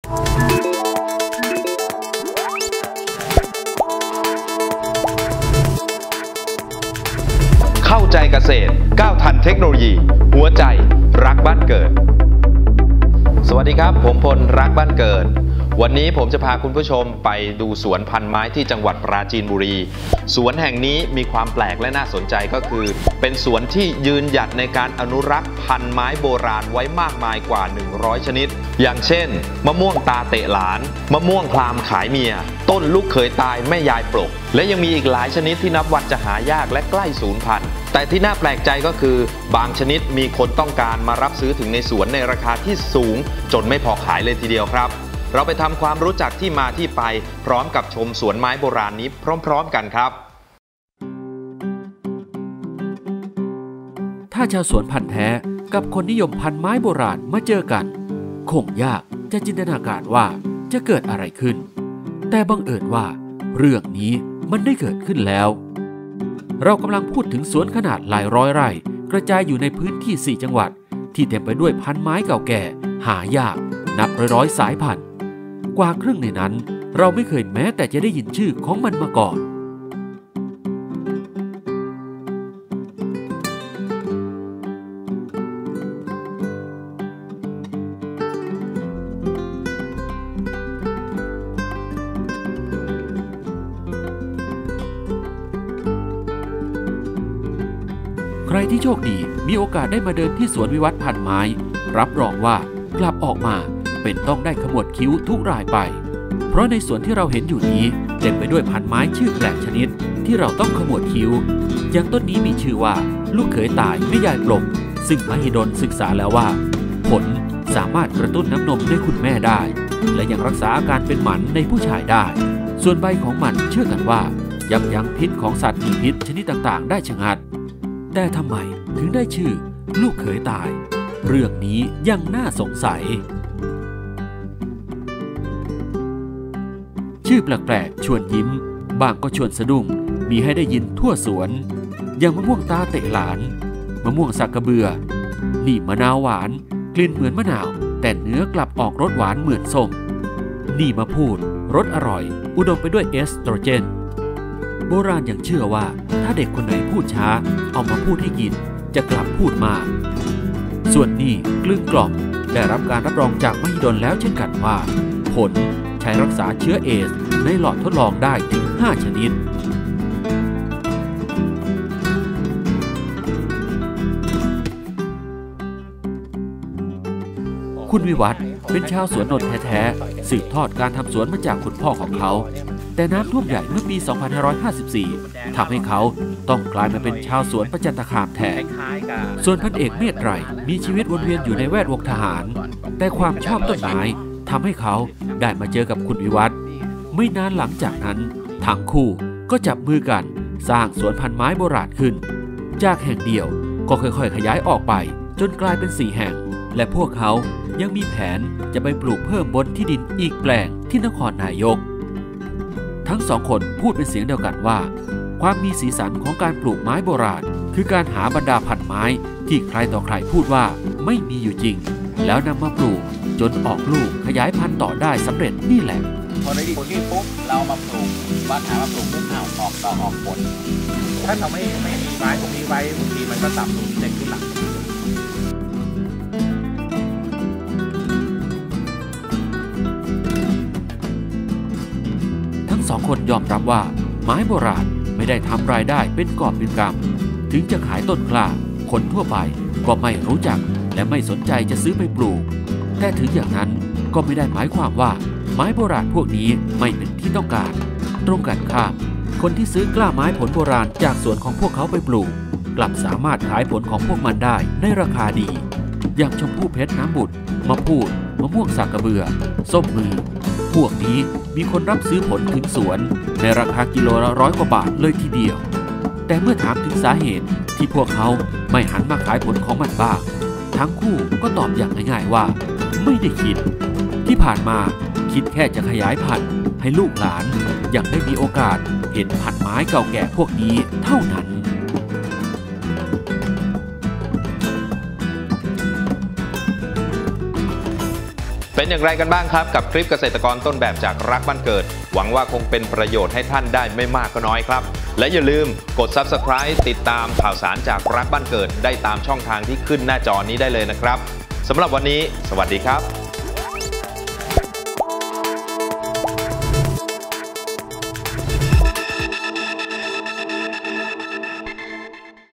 เข้าใจเกษตรก้าวทันเทคโนโลยีหัวใจรักบ้านเกิดสวัสดีครับผมพลรักบ้านเกิดวันนี้ผมจะพาคุณผู้ชมไปดูสวนพันไม้ที่จังหวัดปราจีนบุรีสวนแห่งนี้มีความแปลกและน่าสนใจก็คือเป็นสวนที่ยืนหยัดในการอนุรักษ์พันไม้โบราณไว้มากมายกว่า100ชนิดอย่างเช่นมะม่วงตาเตะหลานมะม่วงพรามขายเมียต้นลูกเขยตายแม่ยายปลกและยังมีอีกหลายชนิดที่นับวันจะหายากและใกล้สูญพันธุ์แต่ที่น่าแปลกใจก็คือบางชนิดมีคนต้องการมารับซื้อถึงในสวนในราคาที่สูงจนไม่พอขายเลยทีเดียวครับเราไปทำความรู้จักที่มาที่ไปพร้อมกับชมสวนไม้โบราณนี้พร้อมๆกันครับถ้าชาวสวนพันธุ์แท้กับคนนิยมพันธุ์ไม้โบราณมาเจอกันคงยากจะจินตนาการว่าจะเกิดอะไรขึ้นแต่บังเอิญว่าเรื่องนี้มันได้เกิดขึ้นแล้วเรากำลังพูดถึงสวนขนาดหลายร้อยไร่กระจายอยู่ในพื้นที่4จังหวัดที่เต็มไปด้วยพันธุ์ไม้เก่าแก่หายากนับร้อยสายพันธุ์กว่าครึ่งในนั้นเราไม่เคยแม้แต่จะได้ยินชื่อของมันมาก่อนใครที่โชคดีมีโอกาสได้มาเดินที่สวนวิวัฒน์พันไม้รับรองว่ากลับออกมาเป็นต้องได้ขมวดคิ้วทุกรายไปเพราะในสวนที่เราเห็นอยู่นี้เต็มไปด้วยพันไม้ชื่อแปลกชนิดที่เราต้องขมวดคิ้วอย่างต้นนี้มีชื่อว่าลูกเขยตายแม่ยายปลกซึ่งมหิดลศึกษาแล้วว่าผลสามารถกระตุ้นน้ำนมในคุณแม่ได้และยังรักษาอาการเป็นหมันในผู้ชายได้ส่วนใบของมันเชื่อกันว่ายับยั้งพิษของสัตว์มีพิษชนิดต่างๆได้ชะงัดแต่ทำไมถึงได้ชื่อลูกเขยตายเรื่องนี้ยังน่าสงสัยชื่อแปลกๆชวนยิ้มบางก็ชวนสะดุ้งมีให้ได้ยินทั่วสวนอย่างมะม่วงตาเตะหลานมะม่วงสักกระเบือนี่มะนาวหวานกลิ่นเหมือนมะนาวแต่เนื้อกลับออกรสหวานเหมือนส้มนี่มะพูดรสอร่อยอุดมไปด้วยเอสโตรเจนโบราณยังเชื่อว่าถ้าเด็กคนไหนพูดช้าเอามาพูดให้กินจะกลับพูดมากส่วนนี้กลึ้งกล่อมได้รับการรับรองจากมหิดลแล้วเช่นกันว่าผลใช้รักษาเชื้อเอดส์ในหลอดทดลองได้ถึง5ชนิดคุณวิวัฒน์เป็นชาวสวนนนท์แท้ๆสืบทอดการทำสวนมาจากคุณพ่อของเขาแต่น้ำท่วมใหญ่เมื่อปี 2554 ทำให้เขาต้องกลายมาเป็นชาวสวนประจันตคามแทนส่วนพันเอกเมธไตรมีชีวิตวนเวียนอยู่ในแวดวงทหารแต่ความชอบต้นไม้ทำให้เขาได้มาเจอกับคุณวิวัฒน์ไม่นานหลังจากนั้นทั้งคู่ก็จับมือกันสร้างสวนพันไม้โบราณขึ้นจากแห่งเดียวก็ค่อยๆขยายออกไปจนกลายเป็น4แห่งและพวกเขายังมีแผนจะไปปลูกเพิ่มบนที่ดินอีกแปลงที่นครนายกทั้งสองคนพูดเป็นเสียงเดียวกันว่าความมีสีสันของการปลูกไม้โบราณคือการหาบรรดาพันไม้ที่ใครต่อใครพูดว่าไม่มีอยู่จริงแล้วนำมาปลูกจนออกลูกขยายพันธุ์ต่อได้สำเร็จนี่แหละพอได้ผลที่ปุ๊บเรามาปลูกว่าหามาปลูกปุ๊บออกต่อออกผลถ้าเราไม่มีไม้ตรงนี้ไว้บางทีมันก็ต่ำลงในที่หลังสองคนยอมรับว่าไม้โบราณไม่ได้ทำรายได้เป็นกอบเป็นกำถึงจะขายต้นกล้าคนทั่วไปก็ไม่รู้จักและไม่สนใจจะซื้อไปปลูกแต่ถึงอย่างนั้นก็ไม่ได้หมายความว่าไม้โบราณพวกนี้ไม่เป็นที่ต้องการตรงกันข้ามคนที่ซื้อกล้าไม้ผลโบราณจากสวนของพวกเขาไปปลูกกลับสามารถขายผลของพวกมันได้ในราคาดีอย่างชมพู่เพชรน้ำบุตรมะพูดมะม่วงสักกระเบือส้มมือพวกนี้มีคนรับซื้อผลถึงสวนในราคากิโลละ100 กว่าบาทเลยทีเดียวแต่เมื่อถามถึงสาเหตุที่พวกเขาไม่หันมาขายผลของมันบ้างทั้งคู่ก็ตอบอย่างง่ายๆว่าไม่ได้คิดที่ผ่านมาคิดแค่จะขยายพันธุ์ให้ลูกหลานยังได้มีโอกาสเห็นพันไม้เก่าแก่พวกนี้เท่านั้นทเป็นอย่างไรกันบ้างครับกับคลิปเกษตรกรต้นแบบจากรักบ้านเกิดหวังว่าคงเป็นประโยชน์ให้ท่านได้ไม่มากก็น้อยครับและอย่าลืมกด Subscribe ติดตามข่าวสารจากรักบ้านเกิดได้ตามช่องทางที่ขึ้นหน้าจอนี้ได้เลยนะครับสำหรับวันนี้สวัสดีครับ